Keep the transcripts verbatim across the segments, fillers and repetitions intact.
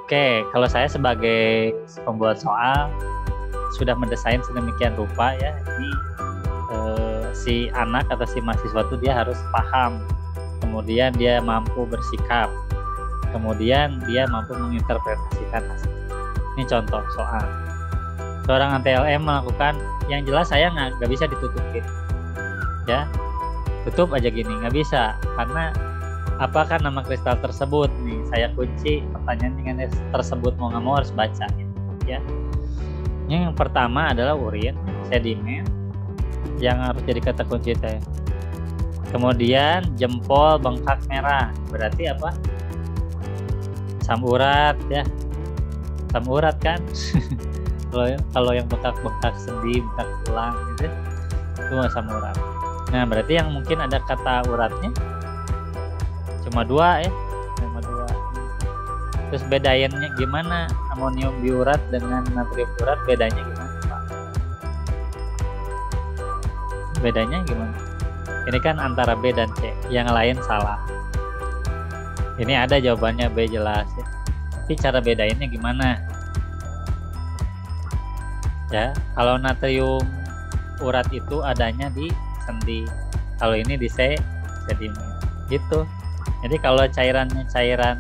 Oke, kalau saya sebagai pembuat soal sudah mendesain sedemikian rupa ya, jadi eh, si anak atau si mahasiswa itu dia harus paham, kemudian dia mampu bersikap, kemudian dia mampu menginterpretasikan hasil. Ini contoh soal. Seorang A T L M melakukan, yang jelas saya nggak nggak bisa ditutupin, ya, tutup aja gini nggak bisa, karena apakah nama kristal tersebut nih saya kunci pertanyaan dengan tersebut mau nggak mau harus baca gitu, ya. Yang pertama adalah urin, sedimen yang harus jadi kata kunci teh. Kemudian jempol bengkak merah, berarti apa? Asam urat ya, asam urat kan. Kalau kalau yang bengkak-bengkak sendi, bengkak tulang gitu, itu asam urat. Nah berarti yang mungkin ada kata uratnya cuma dua ya, cuma dua. Terus bedainnya gimana amonium biurat dengan natrium urat, bedanya gimana Pak? Bedanya gimana? Ini kan antara B dan C, yang lain salah. Ini ada jawabannya B jelas ya. Tapi cara bedainnya gimana? Ya, kalau natrium urat itu adanya di sendi, kalau ini di C sedimen gitu. Jadi kalau cairannya cairan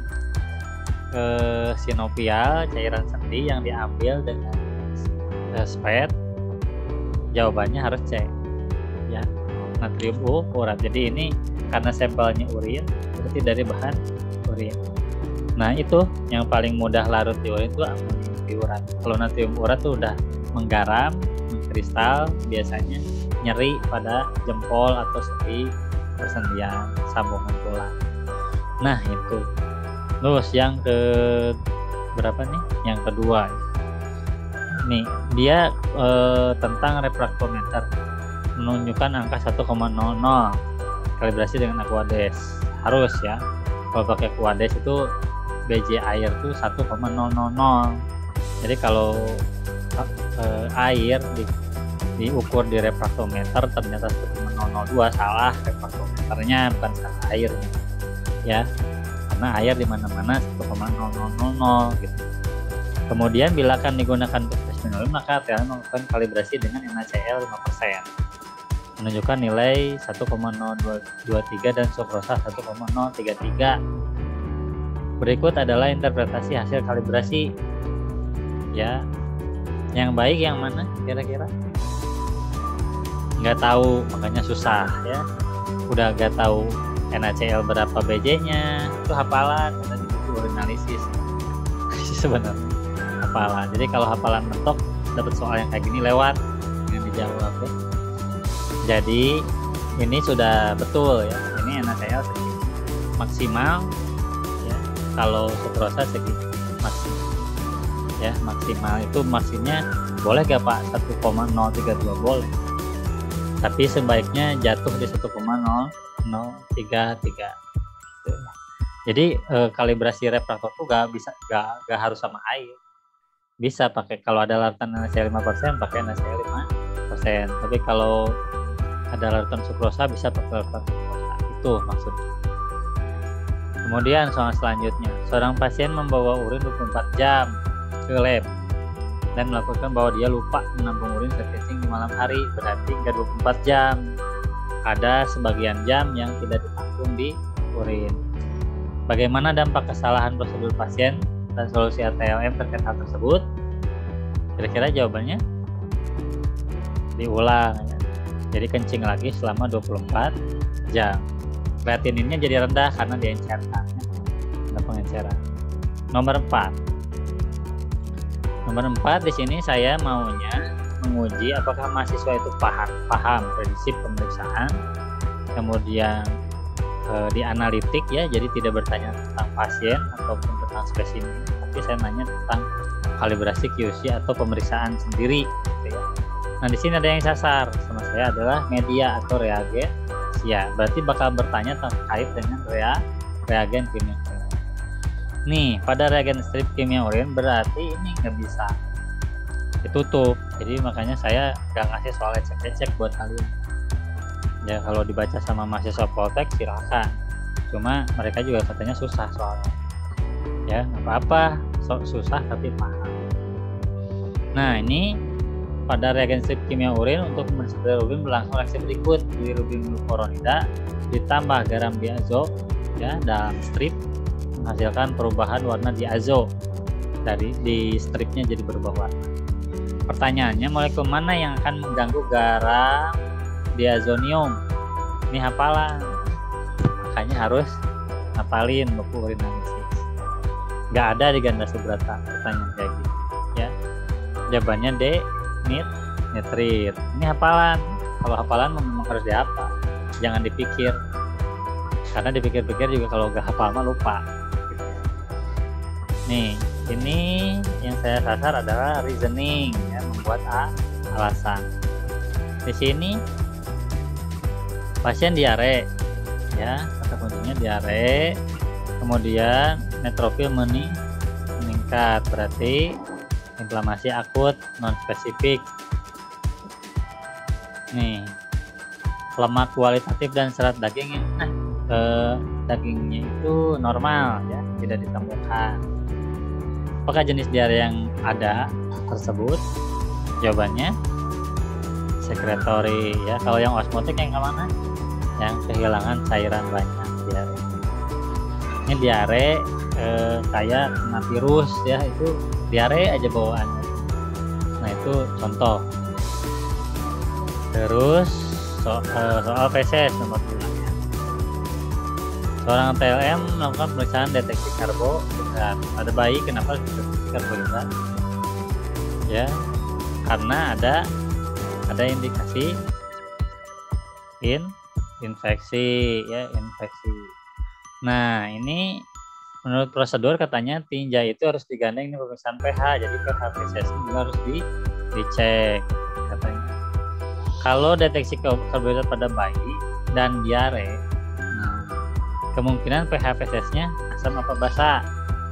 eh, sinovial, cairan sendi yang diambil dengan eh, spet, jawabannya harus C ya, natrium U urat. Jadi ini karena sampelnya urin, berarti dari bahan urin. Nah itu yang paling mudah larut di urin itu amonium biurat. Kalau natrium urat tuh udah menggaram, mengkristal, biasanya nyeri pada jempol atau sendi persendian, sambungan tulang. Nah itu. Terus yang ke berapa nih? Yang kedua. Nih, dia eh, tentang refraktometer, menunjukkan angka satu koma nol nol, kalibrasi dengan Aquades. Harus ya. Kalau pakai Aquades itu B J air tuh satu koma nol nol nol. Jadi kalau eh, air di, diukur di refraktometer ternyata satu koma nol nol dua, salah refraktometernya, bukan salah airnya ya, karena air di mana-mana satu koma nol nol nol nol gitu. Kemudian bila akan digunakan untuk fosfenol, maka A T L M melakukan kalibrasi dengan NaCl lima persen menunjukkan nilai satu koma nol dua tiga dan sukrosa satu koma nol tiga tiga. Berikut adalah interpretasi hasil kalibrasi ya. Yang baik yang mana kira-kira? Nggak tahu, makanya susah ya. Udah nggak tahu NaCl berapa B J-nya, itu hafalan, tadi itu urinalisis sebenarnya hafalan. Jadi kalau hafalan mentok dapat soal yang kayak gini lewat dengan dijawab ya. Jadi ini sudah betul ya, ini NaCl segini maksimal ya, kalau sukrosa segini maksimal ya, maksimal itu maksudnya boleh gak Pak satu koma nol tiga dua, boleh, tapi sebaiknya jatuh di satu koma nol nol tiga tiga. Jadi eh, kalibrasi refraktor tuh gak bisa, gak, gak harus sama air, bisa pakai, kalau ada larutan NaCl lima persen pakai NaCl lima persen, tapi kalau ada larutan sukrosa bisa pakai larutan sukrosa, itu maksudnya. Kemudian soal selanjutnya, seorang pasien membawa urin dua puluh empat jam ke lab dan melakukan bahwa dia lupa menampung urin saat kencing di malam hari, berarti hingga dua puluh empat jam. Ada sebagian jam yang tidak ditampung di urin. Bagaimana dampak kesalahan prosedur pasien dan solusi A T L M terkait hal tersebut? Kira-kira jawabannya diulang ya. Jadi kencing lagi selama dua puluh empat jam. Kreatininnya jadi rendah karena diencerkan ya. Ada pengenceran. Nomor empat. Nomor empat di sini saya maunya menguji apakah mahasiswa itu paham paham prinsip pemeriksaan, kemudian e, di analitik ya, jadi tidak bertanya tentang pasien ataupun tentang spesimen, tapi saya nanya tentang kalibrasi Q C atau pemeriksaan sendiri gitu ya. Nah di sini ada yang sasar sama saya adalah media atau reagen ya, berarti bakal bertanya terkait dengan rea, reagen kimia. Nih pada reagen strip kimia urin berarti ini nggak bisa ditutup, jadi makanya saya nggak ngasih soal ecek-ecek buat kalian ya. Kalau dibaca sama mahasiswa Poltek silakan, cuma mereka juga katanya susah soalnya ya, nggak apa-apa, sok susah tapi paham. Nah, ini pada reagen strip kimia urin untuk membersihkan urin berlangsung reaksi berikut. Bilirubin glucuronida ditambah garam diazo ya dalam strip menghasilkan perubahan warna diazo dari di stripnya jadi berubah warna. Pertanyaannya, molekul mana yang akan mengganggu garam diazonium? Ini hafalan, makanya harus hafalin buku urinalisis. Nggak ada di ganda subrata pertanyaan kayak gitu ya. Jawabannya D, nit, nitrit. Ini hafalan. Kalau hafalan memang harus dihafal, jangan dipikir. Karena dipikir-pikir juga kalau nggak hafal mah lupa. Nih, ini yang saya sasar adalah reasoning ya, membuat A, alasan. Di sini pasien diare ya, kata kuncinya diare. Kemudian neutrofil meni meningkat, berarti inflamasi akut non spesifik. Nih, lemak kualitatif dan serat daging, nah eh, dagingnya itu normal ya, tidak ditemukan. Apakah jenis diare yang ada tersebut? Jawabannya sekretori ya. Kalau yang osmotik yang kemana? Yang kehilangan cairan banyak, diare. Ini diare eh, kayak kena virus ya, itu diare aja bawaannya. Nah, itu contoh. Terus so, eh, soal feses nomor dua ya. Seorang T L M melakukan pemeriksaan deteksi karbohidrat pada bayi. Kenapa deteksi karbohidrat? Ya, karena ada ada indikasi in infeksi ya, infeksi. Nah, ini menurut prosedur katanya tinja itu harus digandeng ini pemeriksaan pH, jadi pH feses juga harus di dicek katanya. Kalau deteksi karbohidrat pada bayi dan diare, nah, kemungkinan pH fesesnya asam apa basa?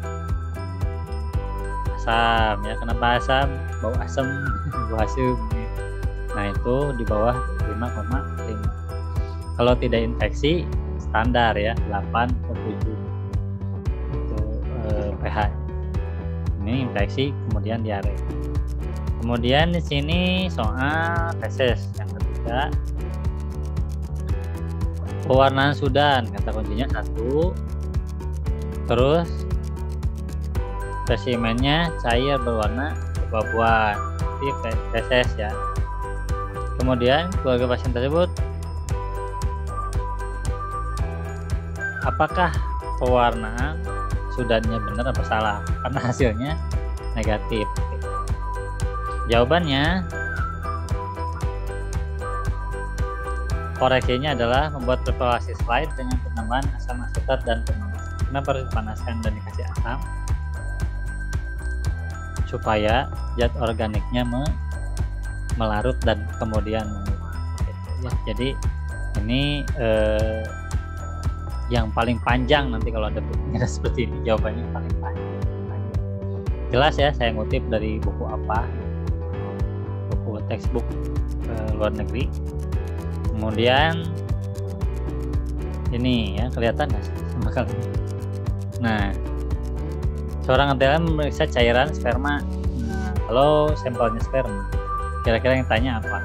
Asam ya. Kenapa asam? Bau asam, bau asam. Nah, itu di bawah lima koma lima. Kalau tidak infeksi standar ya, delapan ke tujuh itu eh, pH. Ini infeksi kemudian diare. Kemudian di sini soal feses yang ketiga. Pewarnaan sudan, kata kuncinya satu. Terus spesimennya cair berwarna keabu-abuan, ini feses ya. Kemudian keluarga pasien tersebut, apakah pewarnaan sudannya benar apa salah? Karena hasilnya negatif. Jawabannya, koreksinya adalah membuat preparasi slide dengan penambahan asam asetat dan pemanasan. Kenapa harus dipanaskan dan dikasih asam? Supaya zat organiknya me melarut dan kemudian menguap. Ya, jadi ini eh, yang paling panjang nanti kalau ada pertanyaan seperti ini, jawabannya paling panjang. Jelas ya, saya ngutip dari buku apa? Buku textbook eh, luar negeri. Kemudian ini ya, kelihatan nggak sama kali? Nah, seorang T L M memeriksa cairan sperma. Nah, kalau sampelnya sperma, kira-kira yang tanya apa?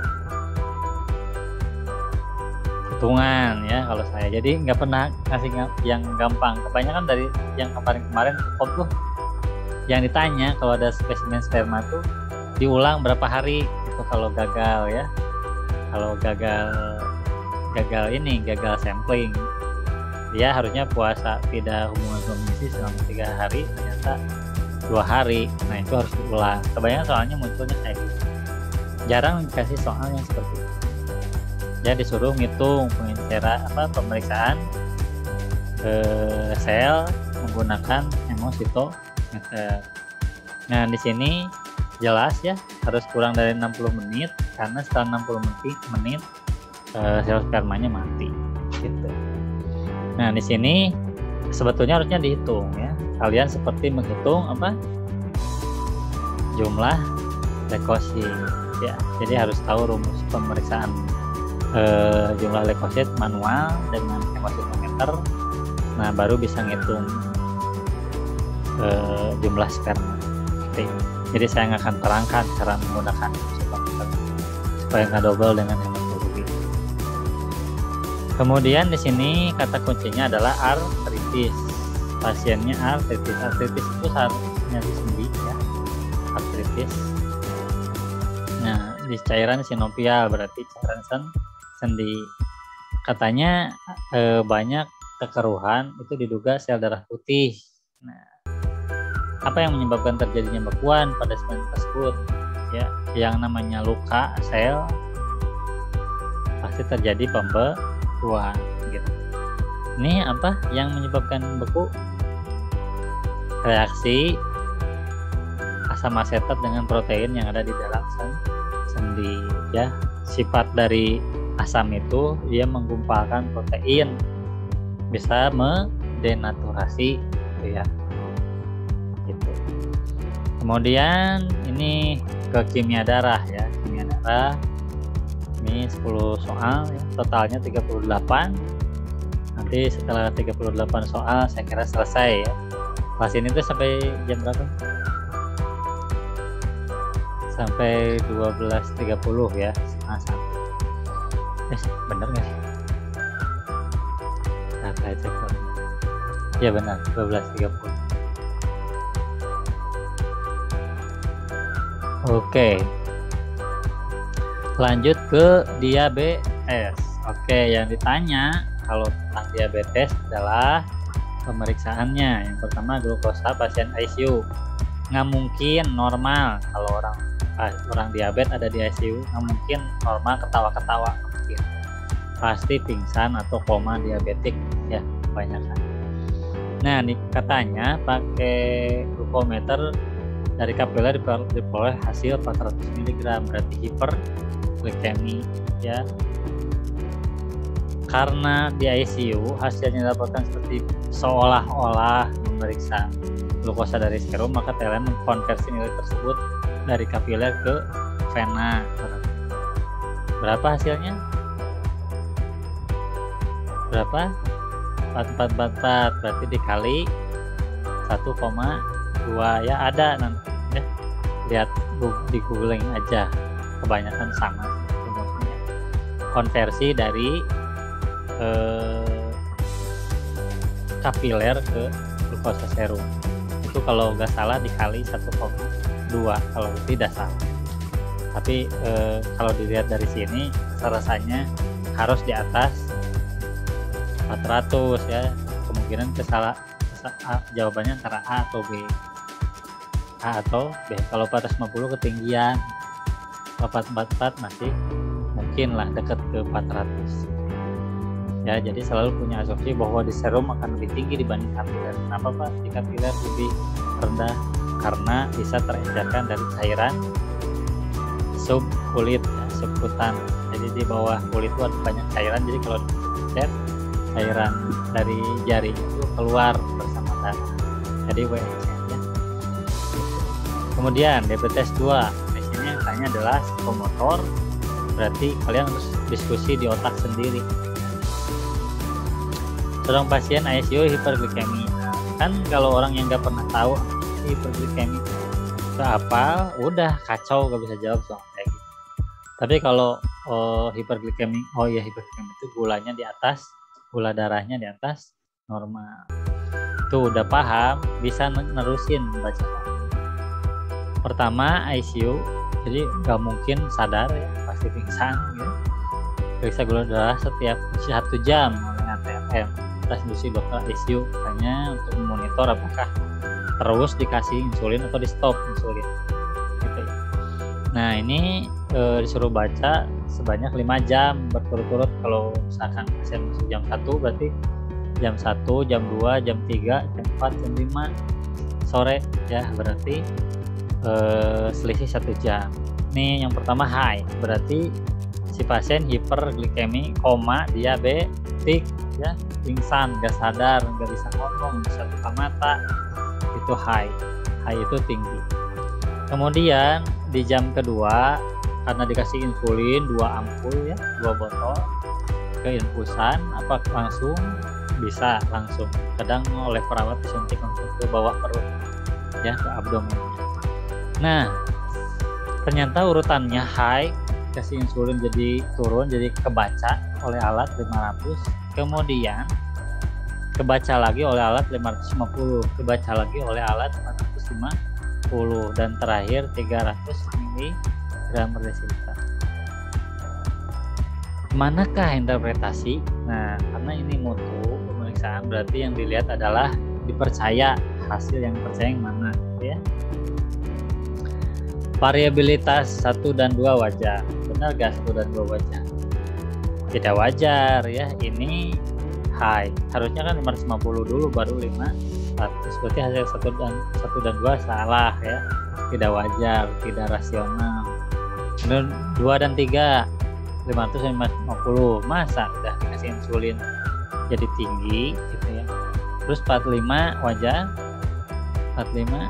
Hitungan ya kalau saya. Jadi nggak pernah ngasih yang gampang. Kebanyakan dari yang kemarin-kemarin oh tuh yang ditanya kalau ada spesimen sperma tuh diulang berapa hari itu kalau gagal ya. Kalau gagal gagal ini gagal sampling, dia harusnya puasa tidak hubungan suami istri selama tiga hari, ternyata dua hari. Nah, itu harus diulang. Kebanyakan soalnya munculnya kayak gitu. Jarang dikasih soal yang seperti itu. Ya disuruh ngitung pengincara apa pemeriksaan eh, sel menggunakan hemositometer. Nah, di sini jelas ya harus kurang dari enam puluh menit, karena setelah enam puluh menit eh, sel spermanya mati gitu. Nah, di sini sebetulnya harusnya dihitung ya. Kalian seperti menghitung apa? Jumlah leukosit ya. Jadi harus tahu rumus pemeriksaan eh, jumlah leukosit manual dengan hemositometer. Nah, baru bisa ngitung eh, jumlah sperma. Oke. Jadi saya nggak akan terangkan cara menggunakan isotoper supaya nggak double dengan hematologi. Kemudian di sini kata kuncinya adalah artritis. Pasiennya artritis. Artritis itu seharusnya di sendi ya. Artritis. Nah, di cairan sinovial berarti cairan sen sendi. Katanya eh, banyak kekeruhan itu diduga sel darah putih. Nah, apa yang menyebabkan terjadinya bekuan pada sel tersebut? Ya, yang namanya luka sel pasti terjadi pembekuan gitu. Ini apa yang menyebabkan beku? Reaksi asam asetat dengan protein yang ada di dalam sendi ya. Sifat dari asam itu dia menggumpalkan protein, bisa mendenaturasi gitu ya. Gitu. Kemudian ini ke kimia darah ya. Kimia darah ini sepuluh soal ya. Totalnya tiga puluh delapan. Nanti setelah tiga puluh delapan soal saya kira selesai ya. Kelas ini tuh sampai jam berapa? Sampai dua belas tiga puluh ya. Setengah satu. Eh, bener nggak sih? Nah, saya cek. Ya benar, dua belas tiga puluh. Oke. Lanjut ke diabetes. Oke, yang ditanya kalau tentang diabetes adalah pemeriksaannya. Yang pertama glukosa pasien I C U. Nggak mungkin normal kalau orang orang diabetes ada di I C U, nggak mungkin normal ketawa-ketawa, mungkin pasti pingsan atau koma diabetik ya kebanyakan. Nah, ini katanya pakai glukometer dari kapiler diperoleh hasil empat ratus miligram, berarti hiperglikemi ya. Karena di I C U hasilnya dapatkan seperti seolah-olah memeriksa glukosa dari serum, maka T L M mengkonversi nilai tersebut dari kapiler ke vena. Berapa hasilnya? Berapa? empat empat empat empat, berarti dikali satu koma dua ya, ada nanti ya. Lihat di googling aja, kebanyakan sama rumusnya. Konversi dari eh, kapiler ke glukosa serum itu kalau nggak salah dikali satu koma dua kalau tidak salah. Tapi eh, kalau dilihat dari sini rasanya harus di atas empat ratus ya. Kemungkinan kesalah A, jawabannya antara A atau B. A atau B. Kalau empat ratus lima puluh ketinggian, empat ratus empat puluh empat masih mungkin lah dekat ke empat ratus. Ya, jadi selalu punya asumsi bahwa di serum akan lebih tinggi dibanding kapiler. Kenapa Pak? Di kapiler lebih rendah karena bisa terencerkan dari cairan sub kulit, ya, subkutan. Jadi di bawah kulit itu ada banyak cairan. Jadi kalau dicet cairan dari jari itu keluar bersama darah. Jadi W C ya. Kemudian diabetes dua. Di sini yang tanya adalah psikomotor. Berarti kalian harus diskusi di otak sendiri. Seorang pasien I C U hiperglikemi. Kan kalau orang yang nggak pernah tahu hiperglikemi itu apa, udah kacau, gak bisa jawab soal kayak gitu. Tapi kalau oh, hiperglikemi, oh iya hiperglikemi itu gulanya di atas, gula darahnya di atas normal. Itu udah paham, bisa nerusin baca. Pertama I C U, jadi nggak mungkin sadar ya, pasti pingsan gitu. Periksa gula darah setiap satu jam oleh A T M. Transfusi dokter I C U hanya untuk memonitor apakah terus dikasih insulin atau di stop insulin gitu ya. Nah ini e, disuruh baca sebanyak lima jam berturut-turut. Kalau misalkan pasien masuk jam satu berarti jam satu, jam dua, jam tiga, jam empat, jam lima sore ya, berarti e, selisih satu jam. Ini yang pertama high, berarti si pasien hiperglikemi, koma, diabetik ya, pingsan, gak sadar, gak bisa ngomong, bisa buka mata, itu high. High itu tinggi. Kemudian di jam kedua karena dikasih insulin dua ampul ya, dua botol ke infusan, apa langsung bisa langsung. Kadang oleh perawat disuntik langsung ke bawah perut. ya ke abdomen. Nah, ternyata urutannya high, kasih insulin jadi turun, jadi kebaca oleh alat lima ratus, kemudian kebaca lagi oleh alat lima ratus lima puluh, kebaca lagi oleh alat empat ratus lima puluh, dan terakhir tiga ratus miligram per desiliter. Manakah interpretasi? Nah, karena ini mutu pemeriksaan, berarti yang dilihat adalah dipercaya, hasil yang percaya yang mana ya. Variabilitas satu dan dua wajar. Benar gak satu dan dua wajar? Tidak wajar ya, ini high. Harusnya kan lima ratus lima puluh dulu baru lima ratus. Berarti hasil satu dan satu dan dua salah ya. Tidak wajar, tidak rasional. Dan dua dan tiga lima ratus dan lima ratus lima puluh. Masa udah dikasih insulin jadi tinggi gitu ya. Terus empat puluh lima wajar. empat puluh lima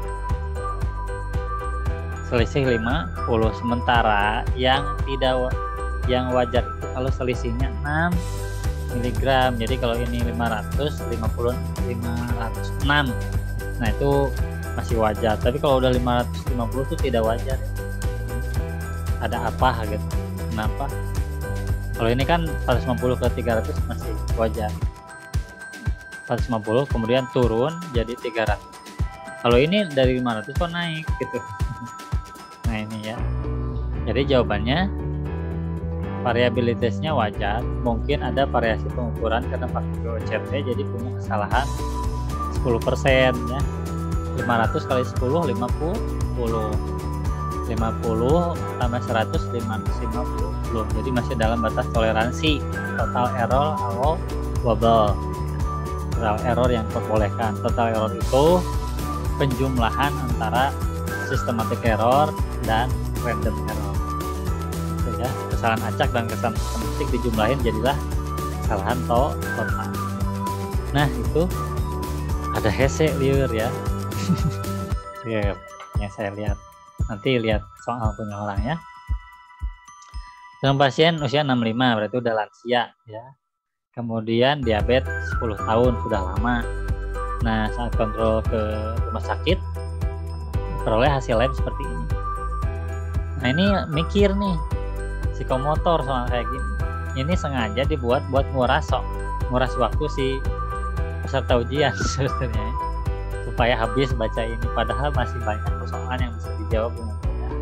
selisih lima puluh, sementara yang tidak yang wajar itu kalau selisihnya enam miligram. Jadi kalau ini lima ratus lima puluh, lima ratus enam, nah itu masih wajar. Tapi kalau udah lima ratus lima puluh itu tidak wajar. Ada apa gitu? Kenapa? Kalau ini kan empat ratus lima puluh ke tiga ratus masih wajar. empat ratus lima puluh kemudian turun jadi tiga ratus. Kalau ini dari lima ratus kok naik gitu. Nah ini ya, jadi jawabannya variabilitasnya wajar, mungkin ada variasi pengukuran karena pakai O C T jadi punya kesalahan sepuluh persen ya. lima ratus kali sepuluh lima puluh, lima puluh tambah seratus lima ratus lima puluh, jadi masih dalam batas toleransi total error allowable, total error yang diperbolehkan. Total error itu penjumlahan antara systematic error dan random error. Oke ya, kesalahan acak dan kesalahan sistematik dijumlahin jadilah kesalahan to total. Nah itu ada hese liur ya. Ya, yang saya lihat. Nanti lihat soal punya orang ya. Dengan pasien usia enam puluh lima berarti udah lansia ya. Kemudian diabetes sepuluh tahun, sudah lama. Nah saat kontrol ke rumah sakit peroleh hasil lab seperti ini. Nah ini mikir nih psikomotor soal kayak gini. Ini sengaja dibuat buat nguras sok, nguras waktu si peserta ujian sebetulnya, supaya habis baca ini. Padahal masih banyak persoalan yang bisa dijawab dengan mudah.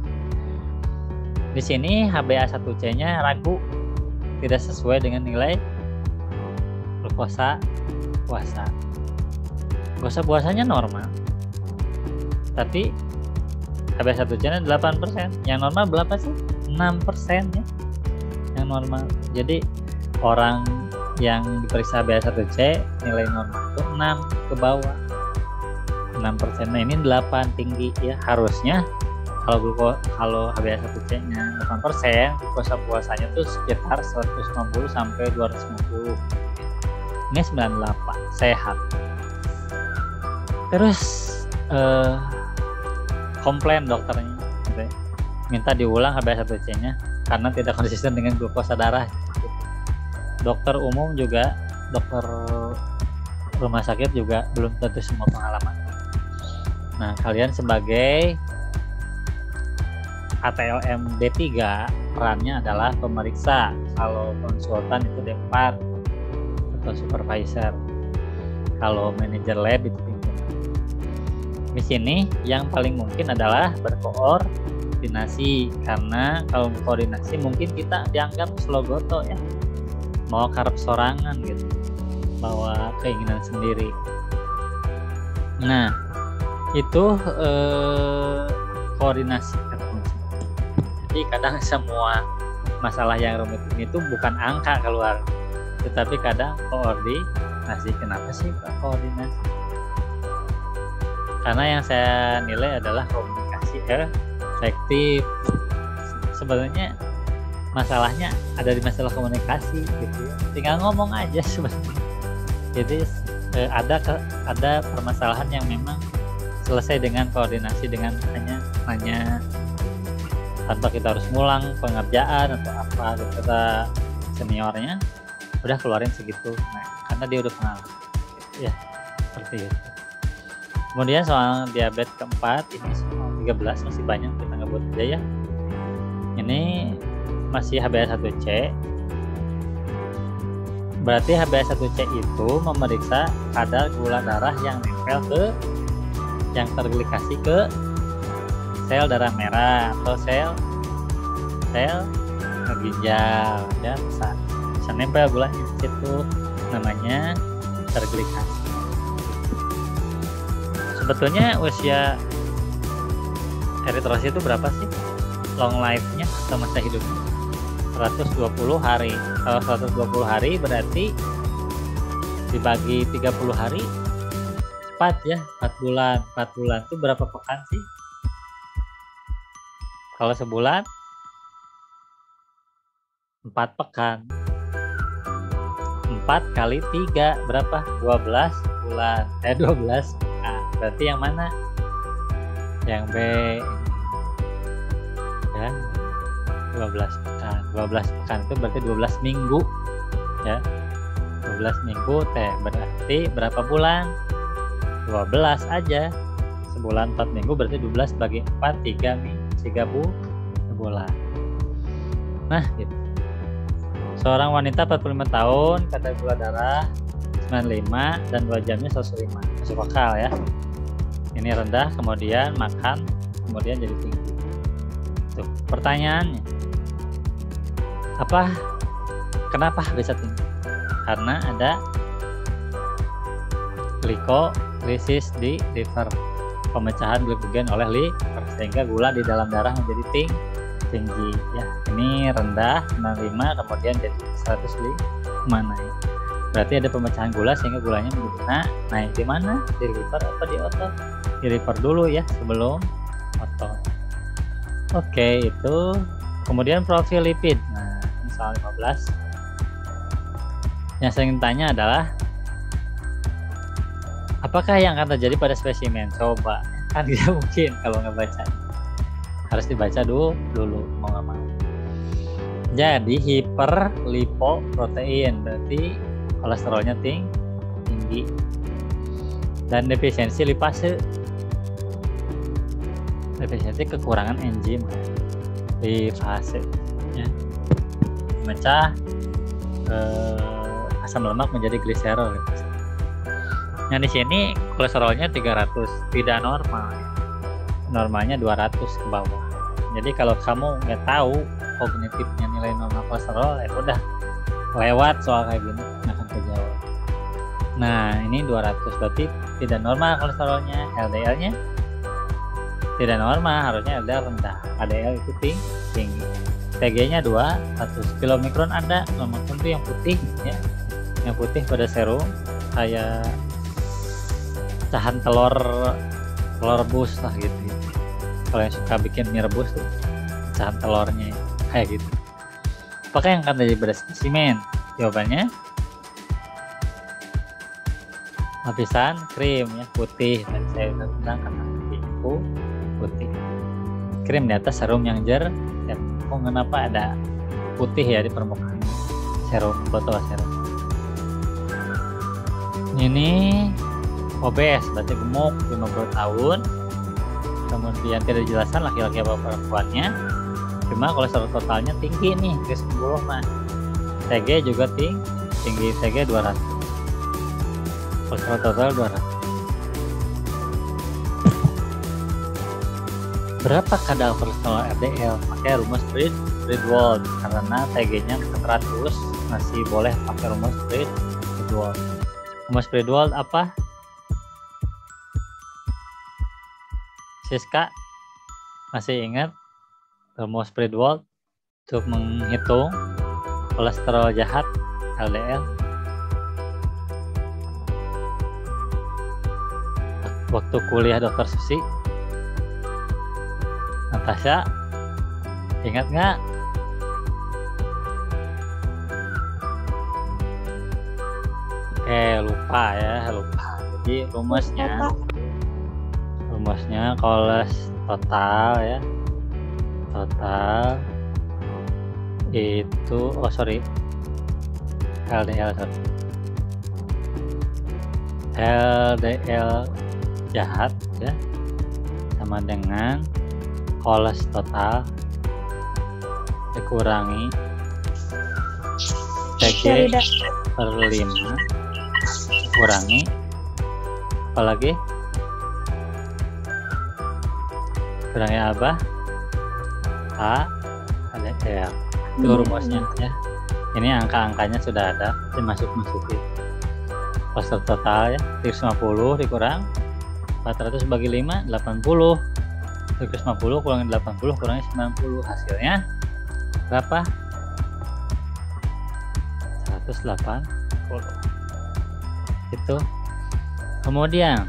Di sini H b A satu C-nya ragu, tidak sesuai dengan nilai glukosa puasa. Glukosa puasanya normal, tapi H b A satu C-nya delapan persen. Yang normal berapa sih? enam persen ya. Yang normal. Jadi orang yang diperiksa H b A satu C nilai normal itu enam ke bawah. enam persen. Nah, ini delapan tinggi ya. Harusnya kalau gluko kalau H b A satu C-nya delapan persen, glukosa puasanya tuh sekitar seratus lima puluh sampai dua ratus lima puluh. Ini sembilan puluh delapan, sehat. Terus eh komplain dokternya gitu ya. Minta diulang H b A satu C-nya karena tidak konsisten dengan glukosa darah. Dokter umum juga, dokter rumah sakit juga belum tentu semua pengalaman. Nah, kalian sebagai A T L M D tiga perannya adalah pemeriksa. Kalau konsultan itu D empat atau supervisor. Kalau manajer lab itu pimpinan. Di sini yang paling mungkin adalah berkoordinasi, karena kalau koordinasi mungkin kita dianggap slogoto ya, mau karep sorangan gitu, bawa keinginan sendiri. Nah itu eh, koordinasi. Jadi kadang semua masalah yang rumit ini tuh bukan angka keluar, tetapi kadang koordinasi. Kenapa sih Pak koordinasi? Karena yang saya nilai adalah komunikasi efektif. Sebenarnya masalahnya ada di masalah komunikasi gitu ya. Tinggal ngomong aja sebenarnya. Jadi eh, ada ke, ada permasalahan yang memang selesai dengan koordinasi, dengan hanya hanya tanpa kita harus ngulang pengerjaan atau apa, kata seniornya udah keluarin segitu. Nah, karena dia udah pengalaman ya, seperti itu. Kemudian soal diabetes keempat, ini soal tiga belas, masih banyak, kita ngebut aja ya. Ini masih H b A satu C. Berarti H b A satu C itu memeriksa kadar gula darah yang nempel ke, yang terglikasi ke sel darah merah atau sel sel ginjal, ya bisa bisa nempel gulanya di situ, namanya terglikasi. Sebetulnya usia eritrosit itu berapa sih long life-nya atau masa hidupnya? seratus dua puluh hari. Kalau seratus dua puluh hari berarti dibagi tiga puluh hari, empat ya, empat bulan. empat bulan itu berapa pekan sih? Kalau sebulan empat pekan. empat kali tiga berapa? dua belas bulan. Eh dua belas pekan. Berarti yang mana? Yang B. Ya. dua belas pekan. dua belas pekan itu berarti dua belas minggu. Ya. dua belas minggu teh berarti berapa bulan? dua belas aja. Sebulan empat minggu berarti dua belas bagi empat, tiga minggu, tiga bulan. Nah, gitu. Seorang wanita empat puluh lima tahun, kadar gula darah sembilan puluh lima dan dua jamnya seratus lima. Masuk akal ya. Ini rendah, kemudian makan, kemudian jadi tinggi. Tuh, pertanyaannya. Apa? Kenapa bisa tinggi? Karena ada glikolisis di liver. Pemecahan glikogen oleh liver sehingga gula di dalam darah menjadi tinggi. tinggi ya. Ini rendah sembilan puluh lima kemudian jadi seratus lima naik. Berarti ada pemecahan gula sehingga gulanya menjadi naik. Naik di mana? Di liver atau di otot? Di liver dulu ya sebelum otot. Oke, itu. Kemudian profil lipid. Nah, misal lima belas. Yang saya ingin tanya adalah apakah yang akan terjadi pada spesimen? Coba. Kan tidak mungkin kalau nggak baca. Harus dibaca dulu dulu mau nggak mau. Jadi hiperlipoprotein berarti kolesterolnya ting tinggi dan defisiensi lipase, defisiensi kekurangan enzim lipase ya. Memecah eh, asam lemak menjadi gliserol. Yang di sini kolesterolnya tiga ratus, tidak normal. Normalnya dua ratus ke bawah. Jadi kalau kamu nggak tahu kognitifnya nilai normal kolesterol, ya udah lewat soal kayak gini, nggak akan kejawab. Nah ini dua ratus berarti tidak normal kolesterolnya. L D L-nya tidak normal, harusnya L D L rendah. H D L itu tinggi. T G-nya dua ratus. Kilomikron ada, kilomikron itu yang putih ya, yang putih pada serum kayak cahan telur telur rebus lah gitu. Kalau yang suka bikin mie rebus tuh cahan telurnya kayak gitu. Apakah yang akan terjadi pada spesimen? Jawabannya lapisan krim ya, putih. Tadi saya bilang karena itu putih. Krim di atas serum yang jer. Dan kok kenapa ada putih ya di permukaan serum, botol serum. Ini obes berarti gemuk lima puluh tahun. Kemudian tidak dijelaskan laki-laki apa perempuannya. Cuma kolesterol totalnya tinggi nih, ke sepuluh mah. T G juga tinggi, tinggi T G dua ratus. Kolesterol total dua ratus. Berapa kadar kolesterol L D L? Pakai rumus Friedewald karena T G-nya seratus, masih boleh pakai rumus Friedewald. Rumus Friedewald apa? Siska masih ingat rumus Friedewald untuk menghitung kolesterol jahat L D L? Waktu kuliah dokter Susi, Natasha ingat nggak? Oke, lupa ya, lupa. Jadi rumusnya rumusnya koles total ya, total itu oh sorry L D L sorry. L D L jahat ya, sama dengan holes total dikurangi T G per lima dikurangi apalagi kurangi apa? A ada L. Itu rumusnya ya. Ini angka-angkanya sudah ada, dimasuk-masukin. Cluster total ya, tiga ratus lima puluh dikurang empat ratus bagi lima, delapan puluh. tiga ratus lima puluh kurangi delapan puluh kurangi sembilan puluh, hasilnya berapa? seratus delapan puluh. Itu. Kemudian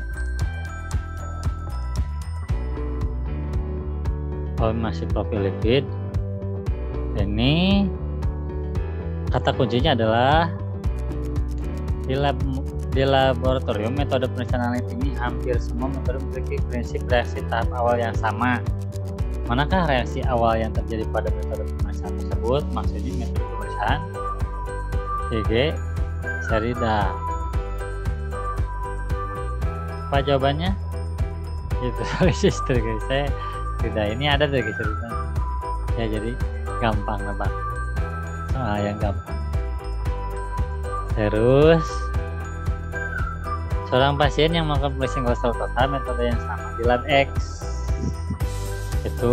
oh, masih profil lipid. Ini kata kuncinya adalah di lab di laboratorium metode pemeriksaan analitik ini hampir semua metode memiliki prinsip reaksi tahap awal yang sama. Manakah reaksi awal yang terjadi pada metode pemeriksaan tersebut? Maksudnya metode pemeriksaan T G Serida. Apa jawabannya? Itu resistor guys. Saya tidak ini ada dari cerita. Ya jadi gampang nebak. Soal yang gampang. Terus seorang pasien yang melakukan pemeriksaan kolesterol total metode yang sama di lab X. Itu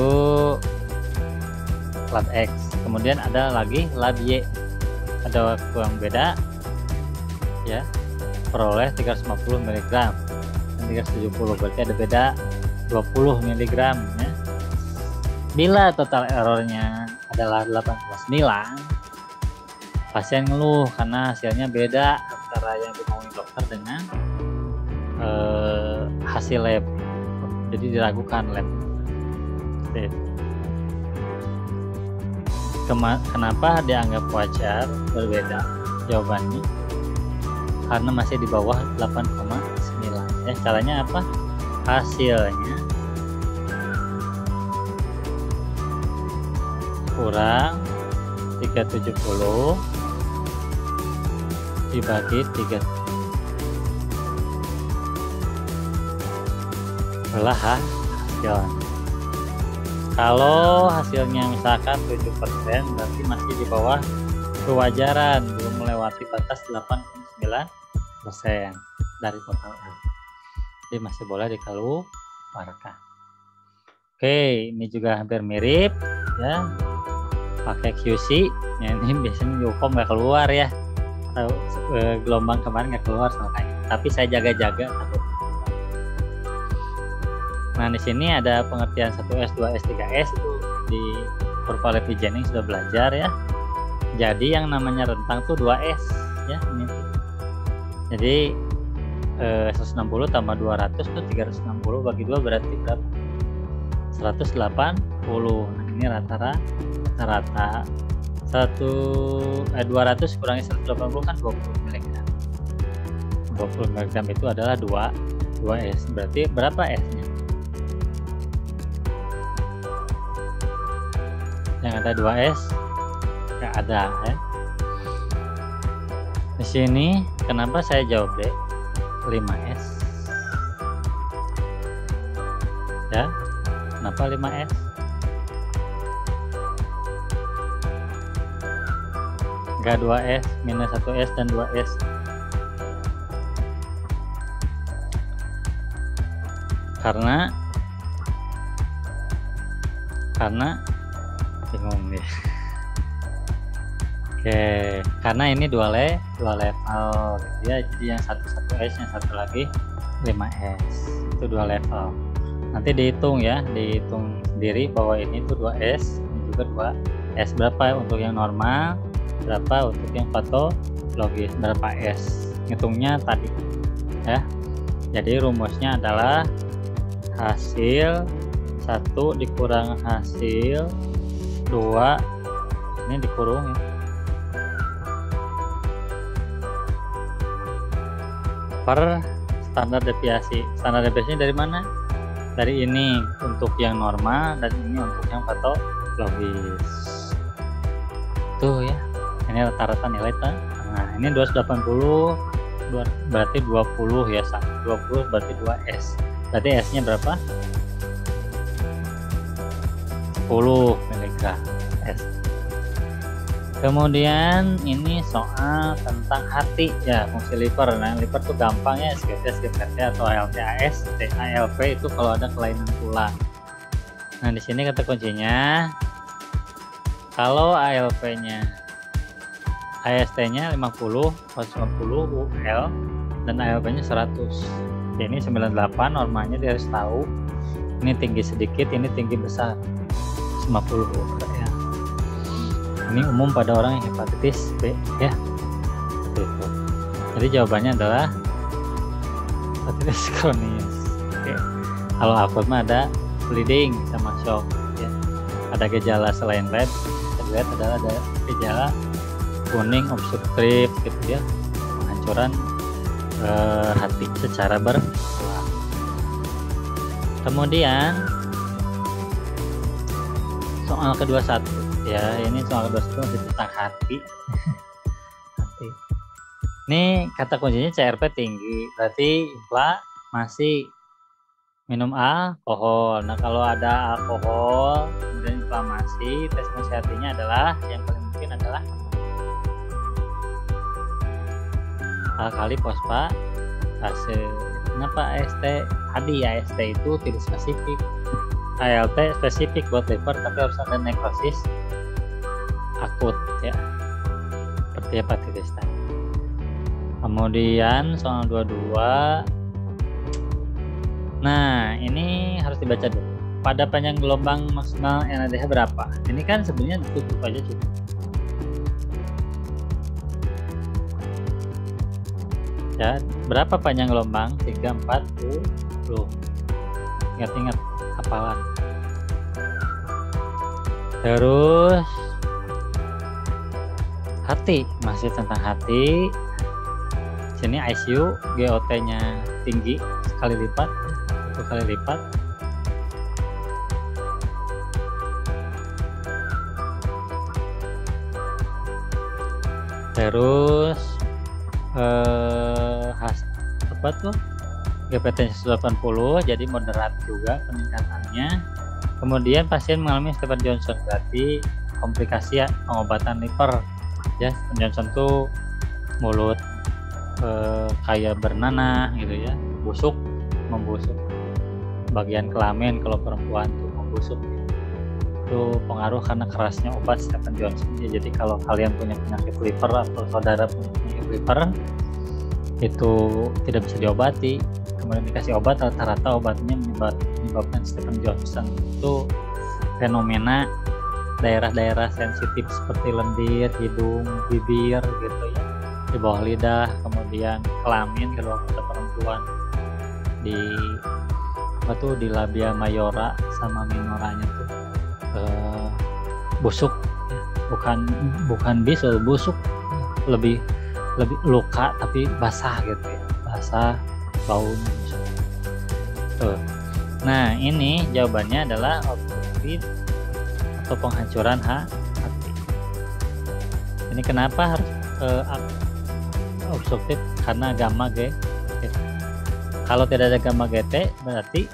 lab X. Kemudian ada lagi lab Y. Ada waktu yang beda. Ya. Peroleh tiga ratus lima puluh miligram dan tiga ratus tujuh puluh, berarti ada beda dua puluh miligram ya. Bila total errornya adalah delapan puluh sembilan, pasien ngeluh karena hasilnya beda antara yang dimauin dokter dengan eh, hasil lab, jadi diragukan lab. Kema kenapa dianggap wajar berbeda? Jawabannya karena masih di bawah delapan koma sembilan ya. Caranya apa? Hasilnya kurang tiga ratus tujuh puluh dibagi tiga adalah hasilnya. Kalau hasilnya misalkan tujuh persen, berarti masih di bawah kewajaran, belum melewati batas delapan koma sembilan persen dari total. Jadi masih boleh dikeluarkan. Oke, ini juga hampir mirip ya. Pakai Q C, ya ini biasanya Yukom nggak keluar ya. Atau e, gelombang kemarin nggak keluar makanya. Tapi saya jaga-jaga takut. Nah di sini ada pengertian satu S, dua S, tiga S itu di kurva Levy-Jennings sudah belajar ya. Jadi yang namanya rentang tuh dua S ya ini. Jadi eh, seratus enam puluh tambah dua ratus tuh tiga ratus enam puluh bagi dua berarti berapa? seratus delapan puluh. Nah ini rata-rata rata satu eh, dua ratus kurangi seratus delapan puluh kan dua puluh miligram. dua puluh miligram itu adalah dua S. Berarti berapa S-nya? Yang ada dua S nggak ada ya. Di sini kenapa saya jawab D lima S ya? Kenapa lima S? Nggak dua S, minus satu S dan dua S. Karena karena bingung nih. Oke, karena ini dua le, dua level ya. Jadi yang satu satu S, yang satu lagi lima S. Itu dua level. Nanti dihitung ya, dihitung sendiri bahwa ini tuh dua S, ini juga dua S. Berapa untuk yang normal, berapa untuk yang patologis, berapa S. Hitungnya tadi ya. Jadi rumusnya adalah hasil satu dikurang hasil dua, ini dikurung ya, per standar deviasi. Standar deviasinya dari mana? Dari ini untuk yang normal dan ini untuk yang patologis. Tuh ya, ini rata-rata nilai tuh. Nah ini dua ratus delapan puluh berarti dua puluh ya, dua puluh berarti dua S. Berarti S-nya berapa? sepuluh miligram S. Kemudian ini soal tentang hati ya, fungsi liver. Nah, liver tuh gampang ya, S G T, S G P T atau A L T A S, T A L P itu kalau ada kelainan tulang. Nah, di sini kata kuncinya kalau A L P-nya A S T-nya lima puluh, seratus lima puluh U L dan A L P-nya seratus. Ini sembilan puluh delapan, normalnya dia harus tahu. Ini tinggi sedikit, ini tinggi besar. lima puluh ya. Ini umum pada orang yang hepatitis B ya. Itu. Jadi jawabannya adalah hepatitis kronis. Oke. Kalau akut mah ada bleeding sama shock ya. Ada gejala selain red, kita lihat adalah ada gejala kuning obstruktif gitu ya. Penghancuran eh, hati secara berulang. Kemudian soal kedua satu ya, ini soal kedua satu masih tentang hati. Hati. Ini kata kuncinya C R P tinggi, berarti inflamasi. Minum alkohol. Nah, kalau ada alkohol kemudian inflamasi, tes fungsi hatinya adalah yang paling mungkin adalah alkali fosfatase. Kenapa A S T? Tadi A S T itu tidak spesifik. A L T spesifik buat liver, tapi harus ada nekrosis akut ya, seperti hepatitis tadi. Kemudian soal dua puluh dua, nah ini harus dibaca dulu. Pada panjang gelombang maksimal N A D H berapa? Ini kan sebenarnya tutup aja cukup. Ya, berapa panjang gelombang? tiga empat puluh. Ingat-ingat hafalan. Terus hati, masih tentang hati. Sini I C U, G O T-nya tinggi sekali lipat, satu kali lipat. Terus eh has, apa tuh? G P T-nya seratus delapan puluh, jadi moderat juga peningkatannya. Kemudian pasien mengalami Stephen Johnson, berarti komplikasi ya, pengobatan liver. Ya, Stephen Johnson tuh mulut eh, kayak bernanah gitu ya, busuk, membusuk. Bagian kelamin kalau perempuan tuh membusuk. Itu pengaruh karena kerasnya obat Stephen Johnson. Ya, jadi kalau kalian punya penyakit liver atau saudara punya penyakit liver itu tidak bisa diobati, kemudian dikasih obat, rata-rata obatnya menyebab, menyebabkan Stephen Johnson. Itu fenomena daerah-daerah sensitif seperti lendir, hidung, bibir gitu ya, di bawah lidah, kemudian kelamin kalau ada perempuan di apa tuh di labia mayora sama minoranya tuh eh, busuk ya. bukan bukan bisul, busuk, lebih lebih luka tapi basah gitu ya, basah, bau tuh. Nah, ini jawabannya adalah obstruktif atau penghancuran hati. Ini kenapa harus uh, obstruktif? Karena gamma G. Kalau tidak ada gamma G T berarti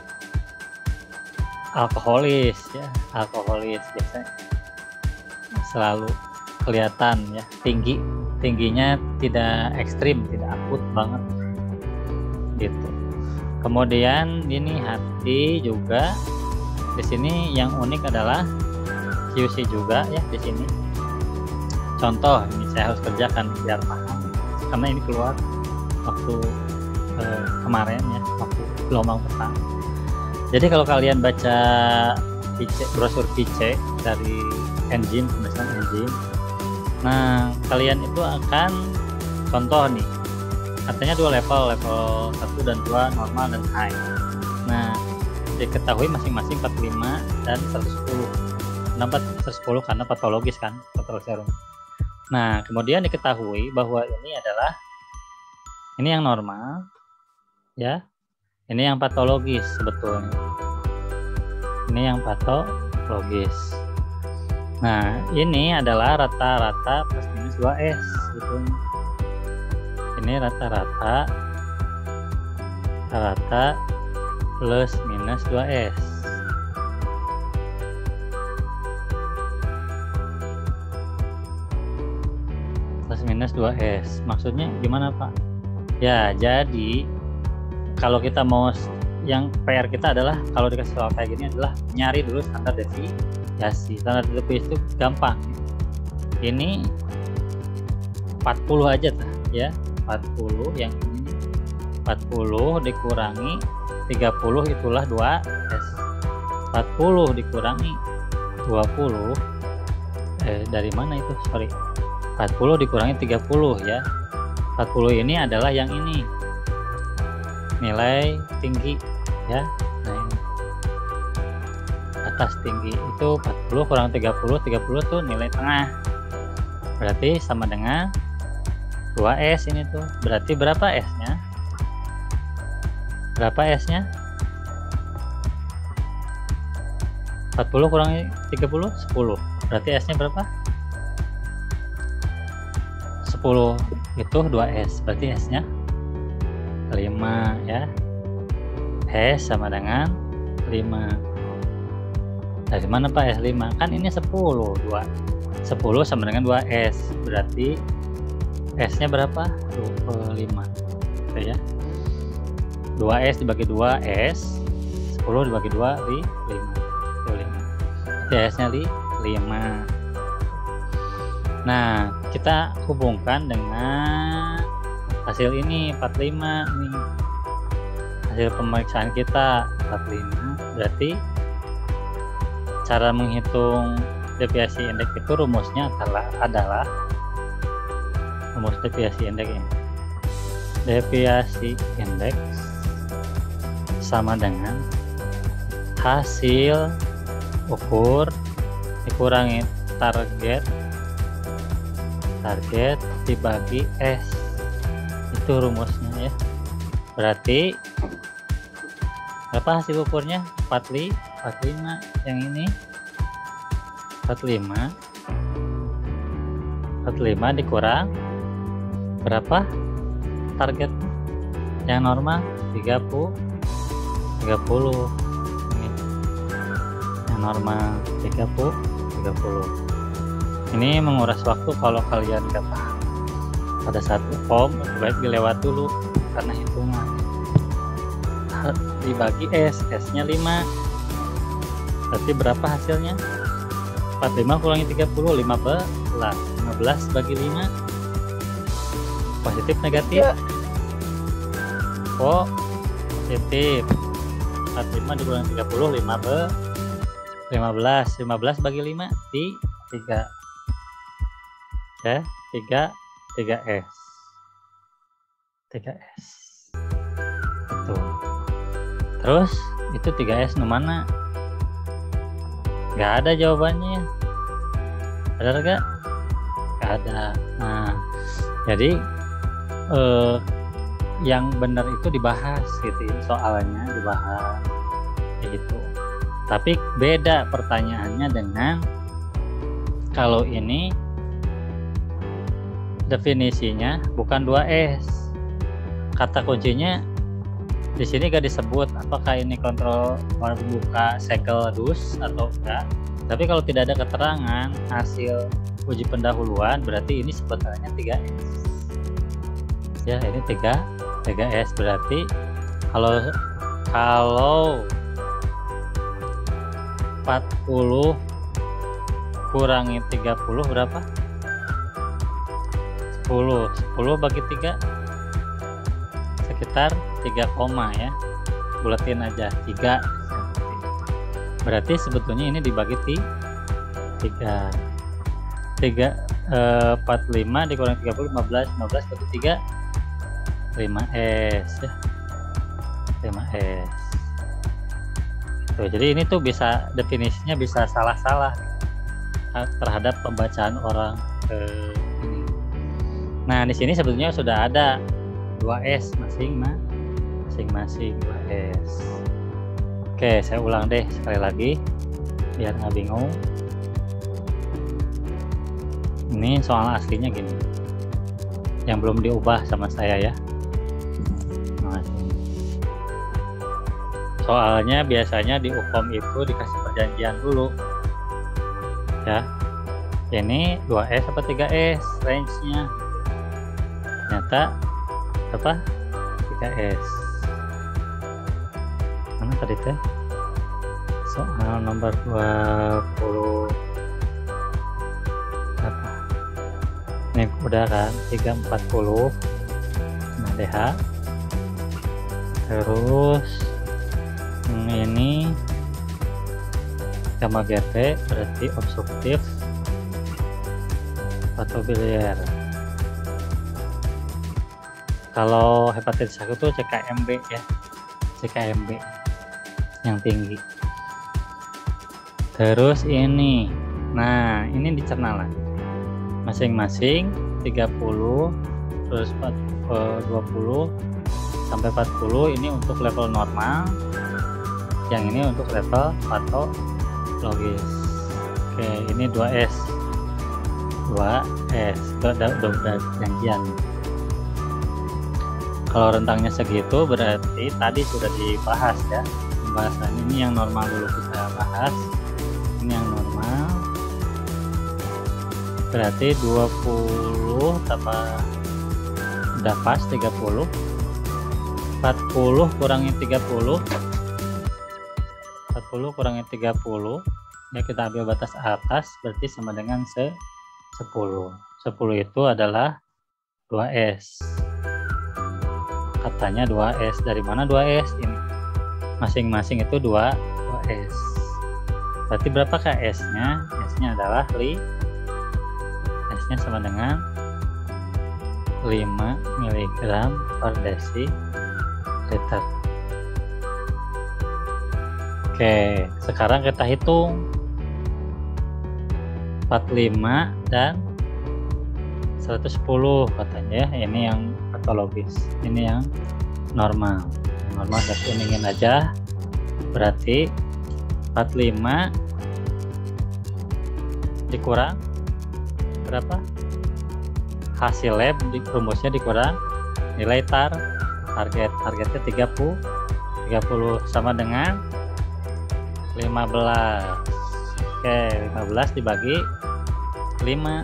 alkoholis ya, alkoholis biasanya selalu kelihatan ya, tinggi tingginya tidak ekstrim, tidak akut banget gitu. Kemudian ini hati juga. Di sini yang unik adalah Q C juga ya di sini. Contoh ini saya harus kerjakan biar paham, karena ini keluar waktu eh, kemarin ya, waktu gelombang pertama. Jadi kalau kalian baca P C, brosur P C dari enzim, pemeriksaan enzim, nah kalian itu akan contoh nih, katanya dua level, level satu dan dua normal dan high. Nah, diketahui masing-masing empat puluh lima dan seratus sepuluh. Kenapa seratus sepuluh? Karena patologis kan, patologis serum. Nah, kemudian diketahui bahwa ini adalah ini yang normal ya. Ini yang patologis sebetulnya. Ini yang patologis. Nah, ini adalah rata-rata plus minus dua S gitu. Ini rata-rata rata plus minus dua S. Plus minus dua S. Maksudnya gimana, Pak? Ya, jadi kalau kita mau, yang P R kita adalah kalau dikasih soal kayak gini adalah nyari dulu standar deviasi. Standar deviasi itu gampang. Ini empat puluh aja tuh ya. empat puluh yang ini empat puluh dikurangi tiga puluh itulah dua S. empat puluh dikurangi dua puluh eh dari mana itu? Sorry. empat puluh dikurangi tiga puluh ya. empat puluh ini adalah yang ini. Nilai tinggi ya. Nah, ini. Atas tinggi itu empat puluh kurang tiga puluh, tiga puluh tuh nilai tengah. Berarti sama dengan dua S ini tuh. Berarti berapa S-nya? Berapa S-nya? empat puluh kurangi tiga puluh, sepuluh. Berarti S-nya berapa? sepuluh. Itu dua S. Berarti S-nya lima ya. S sama dengan lima. Dari mana Pak S lima? Kan ini sepuluh. dua. sepuluh sama dengan dua S. Berarti S-nya berapa? dua puluh lima. Gitu ya. dua S dibagi dua S. sepuluh dibagi dua, lima. lima. Berarti S-nya lima. Nah, kita hubungkan dengan hasil ini empat puluh lima nih. Hasil pemeriksaan kita empat puluh lima. Berarti cara menghitung deviasi indeks itu rumusnya adalah adalah rumus deviasi indeks ini. Deviasi indeks sama dengan hasil ukur dikurangi target target dibagi S. Itu rumusnya ya. Berarti berapa hasil ukurnya? empat puluh lima yang ini. empat puluh lima empat puluh lima dikurang berapa target yang normal? tiga puluh tiga puluh. Ini yang normal tiga puluh tiga puluh. Ini menguras waktu kalau kalian nggak paham pada satu form, baik dilewat dulu karena hitungan. Dibagi S, S-nya lima. Berarti berapa hasilnya? empat puluh lima kurangi tiga puluh, lima belas. lima belas bagi lima. Positif negatif? Ya. Positif. empat puluh lima dikurangi tiga puluh, lima belas. lima belas. lima belas bagi lima di tiga. Ya, tiga, tiga S. tiga S. Itu. Terus itu tiga S mana? Gak ada jawabannya. Benar gak? Gak ada. Nah, jadi eh, yang benar itu dibahas gitu ya, soalnya dibahas gitu. Tapi beda pertanyaannya dengan kalau ini definisinya bukan dua S. Kata kuncinya di sini gak disebut apakah ini kontrol buka segel dus atau enggak. Tapi kalau tidak ada keterangan hasil uji pendahuluan, berarti ini sebetulnya tiga S. Ya, ini tiga S berarti kalau kalau empat puluh kurangi tiga puluh berapa? sepuluh. sepuluh bagi tiga sekitar tiga koma ya. Buletin aja tiga. Berarti sebetulnya ini dibagi tiga. tiga eh, empat puluh lima dikurangi tiga puluh, lima belas. lima belas bagi tiga, lima S ya. lima S. Tuh, jadi ini tuh bisa definisinya bisa salah-salah terhadap pembacaan orang eh, ini. Nah, di sini sebetulnya sudah ada dua S masing-masing dua S. Oke, saya ulang deh sekali lagi biar nggak bingung. Ini soal aslinya gini, yang belum diubah sama saya ya. Nah, soalnya biasanya di U K O M itu dikasih perjanjian dulu ya, ini dua S apa tiga S range-nya, ternyata apa tiga S. Mana tadi teh soal nomor dua puluh apa ini udah kan tiga empat puluh. Nah D H terus hmm, ini gamma G T berarti obstruktif atau biliar. Kalau hepatitis akut tuh C K M B ya, C K M B yang tinggi. Terus ini, nah ini dicerna lagi masing-masing tiga puluh terus dua puluh sampai empat puluh ini untuk level normal, yang ini untuk level patologis. Oke, ini dua S dua S udah udah udah janjian. Kalau rentangnya segitu berarti tadi sudah dibahas ya, pembahasan ini yang normal dulu kita bahas. Ini yang normal berarti dua puluh tambah udah pas tiga puluh, empat puluh kurangi tiga puluh, empat puluh kurangi tiga puluh ya, kita ambil batas atas berarti sama dengan se sepuluh. sepuluh itu adalah dua S, katanya dua S. Dari mana dua S? Ini masing-masing itu dua S. Berarti berapa K S-nya? S-nya adalah li S-nya sama dengan lima miligram per desiliter. Oke, sekarang kita hitung empat puluh lima dan seratus sepuluh katanya ya. Ini yang patologis, ini yang normal. Normal saya kuningin aja. Berarti empat puluh lima dikurang berapa? Hasil lab di rumusnya dikurang nilai tar target targetnya tiga puluh tiga puluh sama dengan lima belas. Oke, lima belas dibagi lima,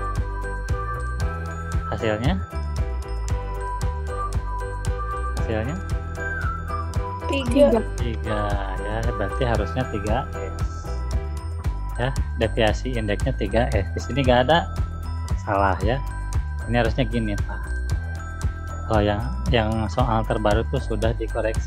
hasilnya hasilnya tiga. tiga ya, berarti harusnya tiga S ya, deviasi indeksnya tiga S. Di sini nggak ada salah ya, ini harusnya gini Pak. Kalau yang yang soal terbaru tuh sudah dikoreksi.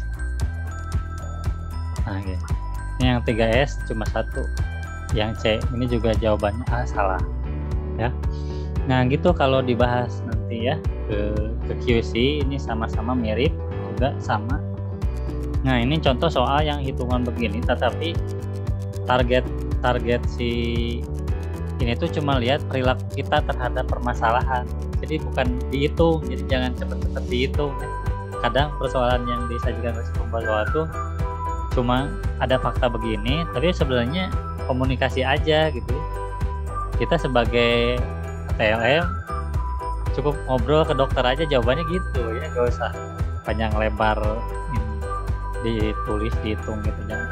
Nah gitu. Ini yang tiga S cuma satu, yang C ini juga jawabannya A salah ya. Nah gitu kalau dibahas nanti ya ke, ke Q C ini sama-sama mirip juga sama. Nah ini contoh soal yang hitungan begini, tetapi target target si ini tuh cuma lihat perilaku kita terhadap permasalahan, jadi bukan dihitung. Jadi jangan cepet-cepet dihitung ya. Kadang persoalan yang disajikan oleh pembuat soal tuh cuma ada fakta begini, tapi sebenarnya komunikasi aja gitu. Kita sebagai T L M cukup ngobrol ke dokter aja jawabannya gitu ya, gak usah panjang lebar ini ditulis dihitung gitu jangan.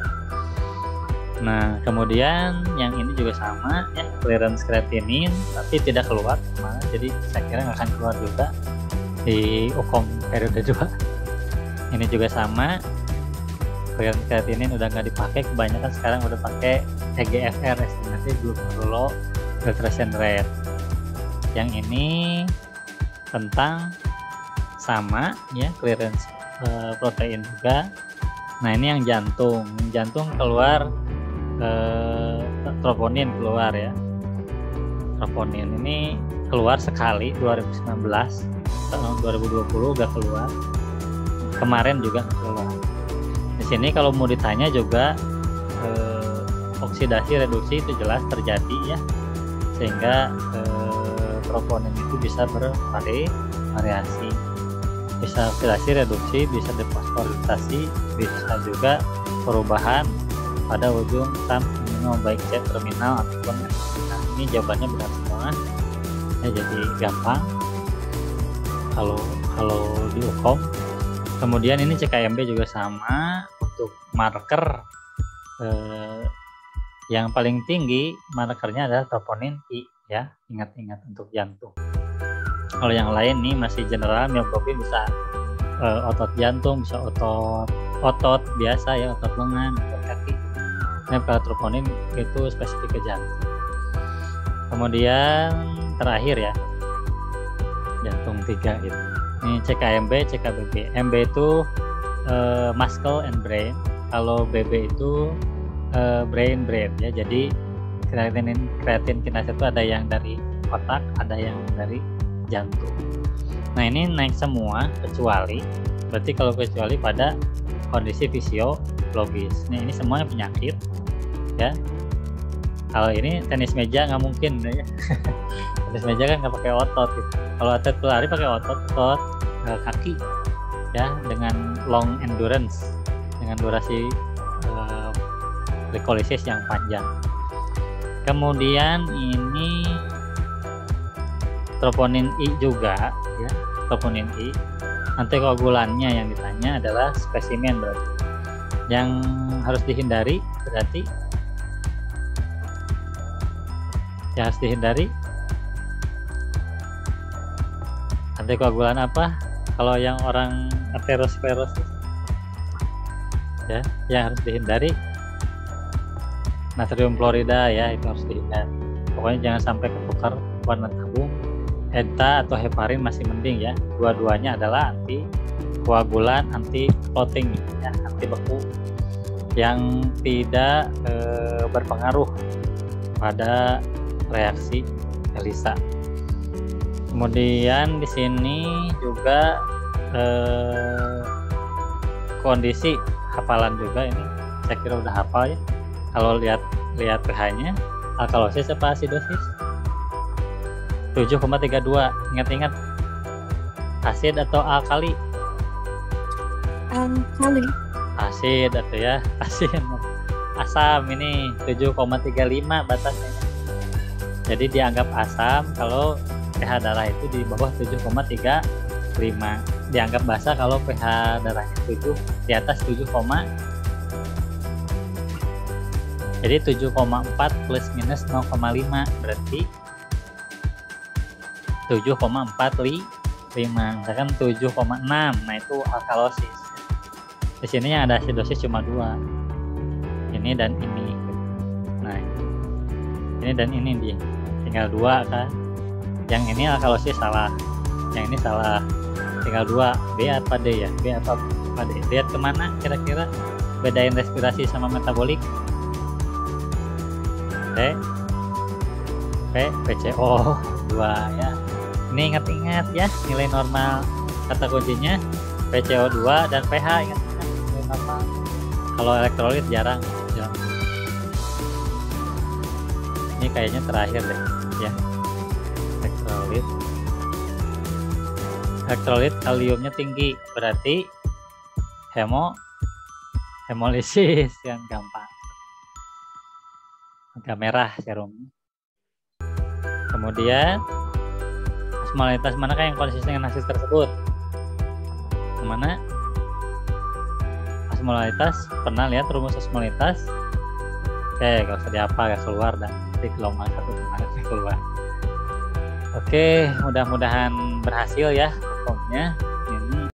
Nah kemudian yang ini juga sama ya, clearance kreatinin tapi tidak keluar kemana, jadi saya kira nggak akan keluar juga di U K O M periode dua. Ini juga sama, clearance kreatinin udah nggak dipakai, kebanyakan sekarang udah pakai E G F R, estimated glomerular filtration rate. Yang ini tentang sama ya, clearance e, protein juga. Nah ini yang jantung, jantung keluar e, troponin keluar ya, troponin ini keluar sekali dua ribu sembilan belas, tahun dua ribu dua puluh udah keluar, kemarin juga keluar. Di sini kalau mau ditanya juga eh, oksidasi reduksi itu jelas terjadi ya, sehingga eh, troponin itu bisa bervariasi, bisa oksidasi reduksi, bisa defosforilasi, bisa juga perubahan pada ujung tam amino baik C terminal ataupun nah, ini jawabannya benar semua ya, jadi gampang kalau kalau di U K O M. Kemudian ini C K M B juga sama, untuk marker eh, yang paling tinggi markernya adalah troponin I ya, ingat-ingat untuk jantung. Kalau yang lain nih masih general, mioglobin bisa uh, otot jantung, bisa otot otot biasa ya, otot lengan, otot kaki. Nah, kalau troponin itu spesifik ke jantung. Kemudian terakhir ya, jantung tiga gitu. Ini C K M B, C K B B. M B itu uh, muscle and brain. Kalau B B itu uh, brain brain ya. Jadi kreatin kreatin kinase itu ada yang dari otak, ada yang dari jantung. Nah ini naik semua kecuali, berarti kalau kecuali pada kondisi fisiologis. Nah ini semuanya penyakit ya. Kalau ini tenis meja nggak mungkin ya. Tenis meja kan nggak pakai otot gitu. Kalau atlet pelari pakai otot, otot eh, kaki ya, dengan long endurance, dengan durasi eh, glikolisis yang panjang. Kemudian ini troponin I juga ya, troponin I. Antikoagulannya yang ditanya adalah spesimen, berarti yang harus dihindari berarti yang harus dihindari antikoagulan apa? Kalau yang orang aterosklerosis ya, yang harus dihindari natrium klorida ya, itu harus dihindari. Pokoknya jangan sampai ketukar warna tabung. Eta atau heparin masih mending ya. Dua-duanya adalah anti koagulan, anti clotting ya, anti beku yang tidak e, berpengaruh pada reaksi ELISA. Kemudian di sini juga e, kondisi hafalan juga, ini saya kira udah hafal ya. Kalau lihat lihat pH-nya, alkalosis apa asidosis? tujuh koma tiga dua. Ingat-ingat, asid atau alkali? Alkali. Asid atau ya, asin. Asam ini tujuh koma tiga lima batasnya. Jadi dianggap asam kalau pH darah itu di bawah tujuh koma tiga lima. Dianggap basa kalau pH darahnya tujuh, di atas tujuh, jadi tujuh koma empat plus minus nol koma lima berarti tujuh koma empat lima. Misalkan tujuh koma enam, nah itu alkalosis. Di sini yang ada asidosis cuma dua, ini dan ini. Nah ini dan ini dia tinggal dua kan. Yang ini alkalosis salah, yang ini salah, tinggal dua. B apa D ya? B apa apa D? Lihat kemana kira-kira, bedain respirasi sama metabolik. T P P C O dua ya. Ini ingat-ingat ya, nilai normal kata kuncinya P C O dua dan pH, ingat-ingat nilai normal. Kalau elektrolit jarang, jarang. Ini kayaknya terakhir deh ya, elektrolit. Elektrolit kaliumnya tinggi, berarti hemo hemolisis yang gampang. Agak merah serumnya. Kemudian osmolitas manakah yang konsisten dengan hasil tersebut? Mana? Osmolitas, pernah lihat rumus osmolitas? Oke, gak usah dihafal, gak keluar dan nanti gelombang satu kemarin keluar. Oke, mudah-mudahan berhasil ya pokoknya.